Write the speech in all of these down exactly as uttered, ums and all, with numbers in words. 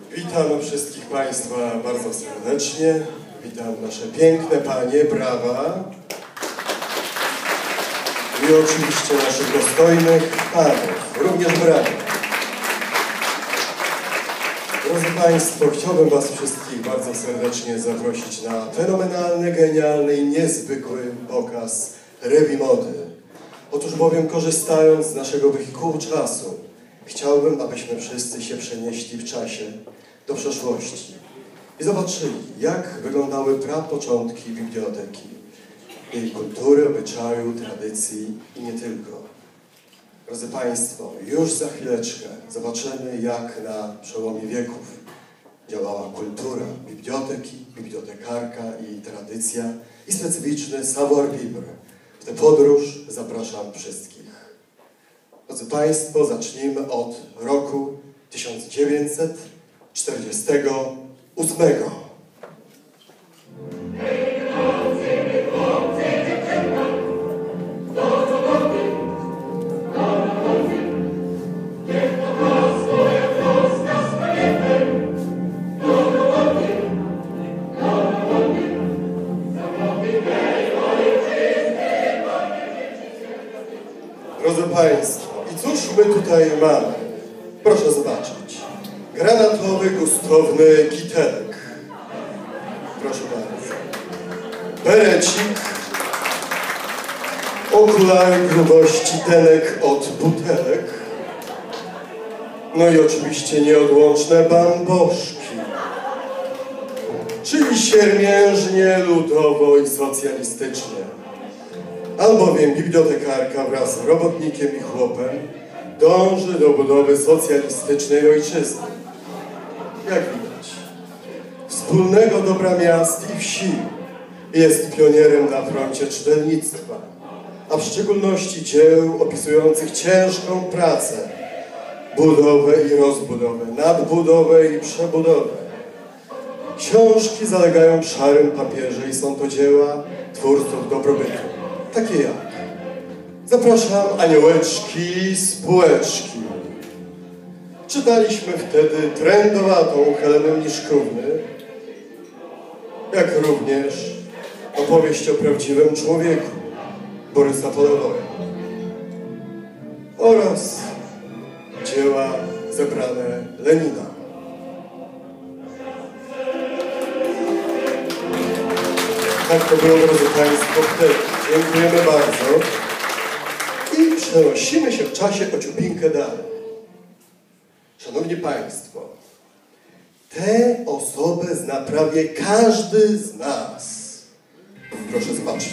Witam wszystkich Państwa bardzo serdecznie. Witam nasze piękne panie, brawa. I oczywiście naszych dostojnych panów, również brawa. Drodzy Państwo, chciałbym Was wszystkich bardzo serdecznie zaprosić na fenomenalny, genialny i niezwykły pokaz revue mody. Otóż bowiem, korzystając z naszego wehikułu czasu, chciałbym, abyśmy wszyscy się przenieśli w czasie do przeszłości i zobaczyli, jak wyglądały prapoczątki biblioteki, jej kultury, obyczaju, tradycji i nie tylko. Drodzy Państwo, już za chwileczkę zobaczymy, jak na przełomie wieków działała kultura biblioteki, bibliotekarka i tradycja i specyficzny savoir-vivre. W tę podróż zapraszam wszystkich. Drodzy Państwo, zacznijmy od roku tysiąc dziewięćset czterdziestego ósmego. Drodzy Państwo, i cóż my tutaj mamy? Proszę zobaczyć. Granatowy, gustowny kitelek. Proszę bardzo. Berecik. Okulary grubości denek od butelek. No i oczywiście nieodłączne bamboszki. Czyli siermiężnie, ludowo i socjalistycznie. Albowiem bibliotekarka wraz z robotnikiem i chłopem dąży do budowy socjalistycznej ojczyzny. Jak widać, wspólnego dobra miast i wsi, jest pionierem na froncie czytelnictwa, a w szczególności dzieł opisujących ciężką pracę, budowę i rozbudowę, nadbudowę i przebudowę. Książki zalegają w szarym papierze i są to dzieła twórców dobrobytu, takie jak zapraszam aniołeczki, spółeczki. Czytaliśmy wtedy trendowatą Helenę Mniszkówny, jak również opowieść o prawdziwym człowieku Borysa Polewoja oraz dzieła zebrane Lenina. Tak to było, drodzy Państwo, wtedy. Dziękujemy bardzo. I przenosimy się w czasie o ciupinkę dalej. Szanowni Państwo, te osoby zna prawie każdy z nas. Proszę zobaczyć.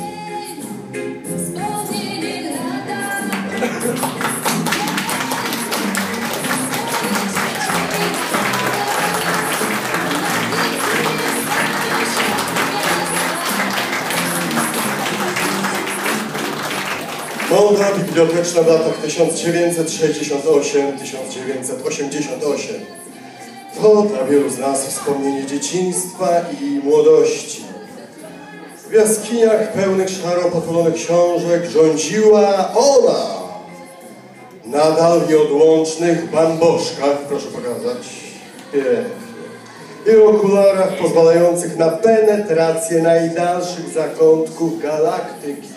Moda biblioteczna w latach tysiąc dziewięćset sześćdziesiąt osiem do tysiąc dziewięćset osiemdziesiąt osiem. To dla wielu z nas wspomnienie dzieciństwa i młodości. W jaskiniach pełnych szaro potulonych książek rządziła ona. Nadal w nieodłącznych bamboszkach, proszę pokazać, pięknie, i okularach pozwalających na penetrację najdalszych zakątków galaktyki.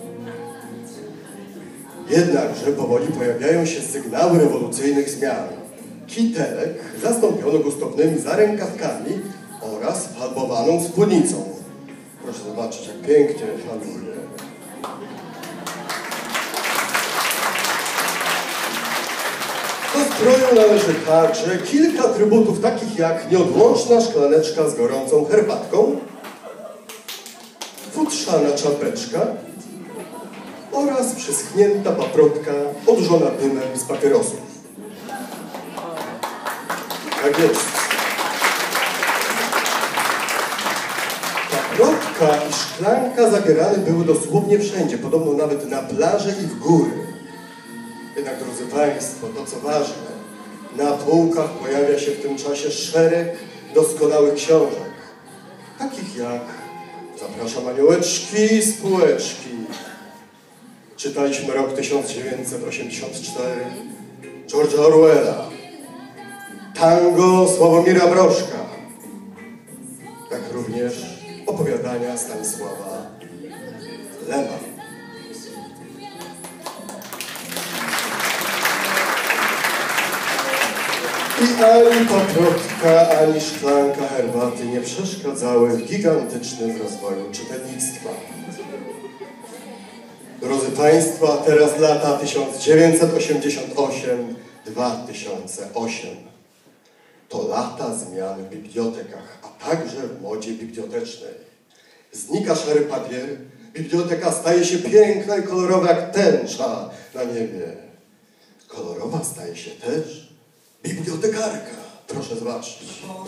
Jednakże powoli pojawiają się sygnały rewolucyjnych zmian. Kitelek zastąpiono gustownymi zarękawkami oraz falbowaną spódnicą. Proszę zobaczyć, jak pięknie falbuje. Do stroju należy także kilka atrybutów takich jak nieodłączna szklaneczka z gorącą herbatką, futrzana czapeczka oraz przyschnięta paprotka odżona dymem z papierosów. Tak jest. Paprotka i szklanka zabierane były dosłownie wszędzie, podobno nawet na plaży i w góry. Jednak, drodzy Państwo, to co ważne, na półkach pojawia się w tym czasie szereg doskonałych książek, takich jak Zapraszam aniołeczki, spółeczki. Czytaliśmy rok tysiąc dziewięćset osiemdziesiąt cztery, George'a Orwella. tango Sławomira Broszka, jak również opowiadania Stanisława Lema. I ani paprotka, ani szklanka herbaty nie przeszkadzały w gigantycznym rozwoju czytelnictwa. Drodzy Państwo, a teraz lata tysiąc dziewięćset osiemdziesiąt osiem do dwa tysiące ósmego. To lata zmian w bibliotekach, a także w modzie bibliotecznej. Znika szary papier, biblioteka staje się piękna i kolorowa jak tęcza na niebie. Kolorowa staje się też bibliotekarka. Proszę zobaczyć.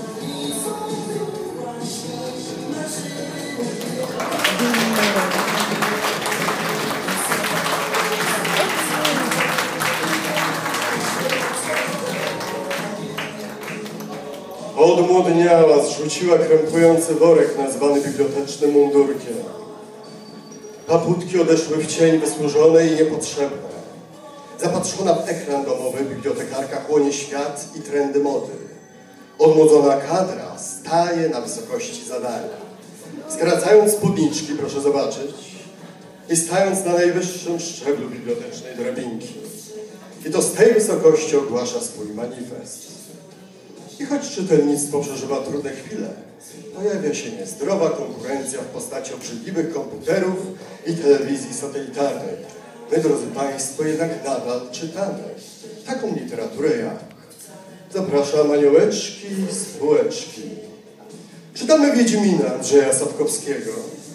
Odmłodniała, zrzuciła krępujący worek nazwany bibliotecznym mundurkiem. Paputki odeszły w cień wysłużone i niepotrzebne. Zapatrzona w ekran domowy, bibliotekarka chłonie świat i trendy mody. Odmłodzona kadra staje na wysokości zadania. Skracając spódniczki, proszę zobaczyć, i stając na najwyższym szczeblu bibliotecznej drabinki. I to z tej wysokości ogłasza swój manifest. I choć czytelnictwo przeżywa trudne chwile, pojawia się niezdrowa konkurencja w postaci obrzydliwych komputerów i telewizji satelitarnej. My, drodzy Państwo, jednak nadal czytamy taką literaturę jak zapraszam aniołeczki, spółeczki. Czytamy Wiedźmina Andrzeja Sapkowskiego,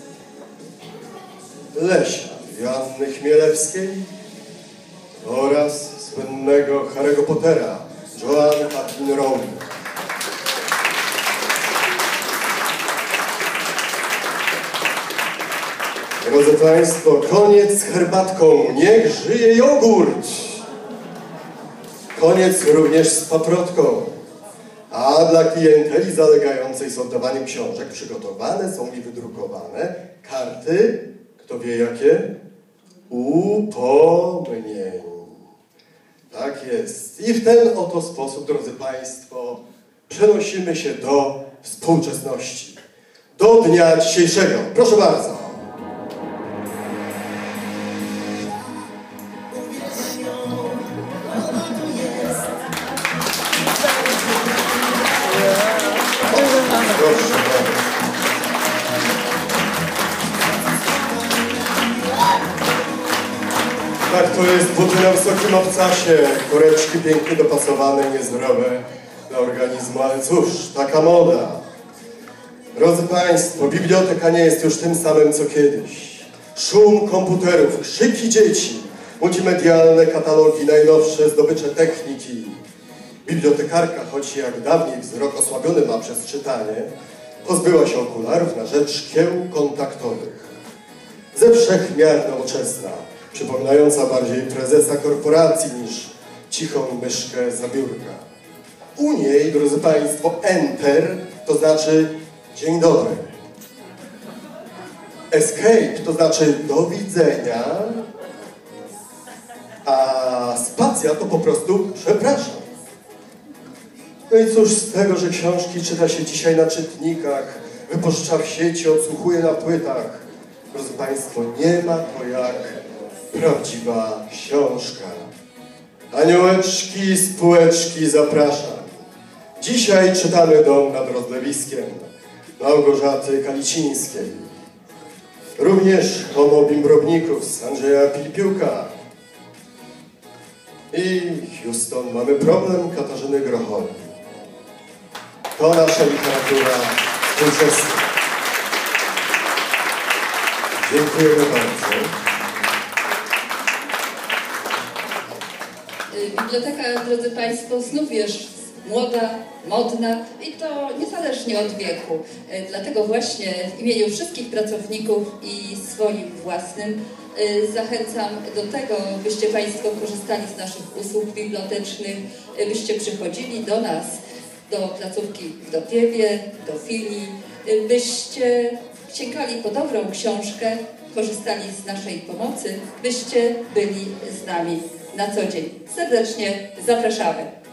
Lesia Joanny Chmielewskiej oraz słynnego Harry'ego Pottera Joanny Kathleen Rowling. Drodzy Państwo, koniec z herbatką, niech żyje jogurt! Koniec również z paprotką. A dla klienteli zalegającej z oddawaniem książek przygotowane są i wydrukowane karty, kto wie jakie? Upomnień. Tak jest. I w ten oto sposób, drodzy Państwo, przenosimy się do współczesności. Do dnia dzisiejszego. Proszę bardzo. Tak to jest, buty na wysokim obcasie, koreczki pięknie dopasowane, niezdrowe dla organizmu, ale cóż, taka moda. Drodzy Państwo, biblioteka nie jest już tym samym co kiedyś. Szum komputerów, krzyki dzieci, multimedialne katalogi, najnowsze zdobycze techniki. Bibliotekarka, choć jak dawniej wzrok osłabiony ma przez czytanie, pozbyła się okularów na rzecz szkieł kontaktowych. Ze wszech miar nowoczesna, przypominająca bardziej prezesa korporacji niż cichą myszkę za biurka. U niej, drodzy Państwo, enter to znaczy dzień dobry. Escape to znaczy do widzenia, a spacja to po prostu przepraszam. No i cóż z tego, że książki czyta się dzisiaj na czytnikach, wypożycza w sieci, odsłuchuje na płytach. Drodzy Państwo, nie ma to jak prawdziwa książka. Aniołeczki, spółeczki, zapraszam. Dzisiaj czytamy Dom nad Rozlewiskiem Małgorzaty Kalicińskiej. Również Homo Bimbrowników z Andrzeja Pilipiuka. I Houston, mamy problem Katarzyny Grochowi. To nasza literatura współczesna. Dziękujemy bardzo. Biblioteka, drodzy Państwo, znów jest młoda, modna i to niezależnie od wieku. Dlatego właśnie w imieniu wszystkich pracowników i swoim własnym zachęcam do tego, byście Państwo korzystali z naszych usług bibliotecznych, byście przychodzili do nas, do placówki w Dopiewie, do filii, byście sięgali po dobrą książkę, korzystali z naszej pomocy, byście byli z nami na co dzień. Serdecznie zapraszamy.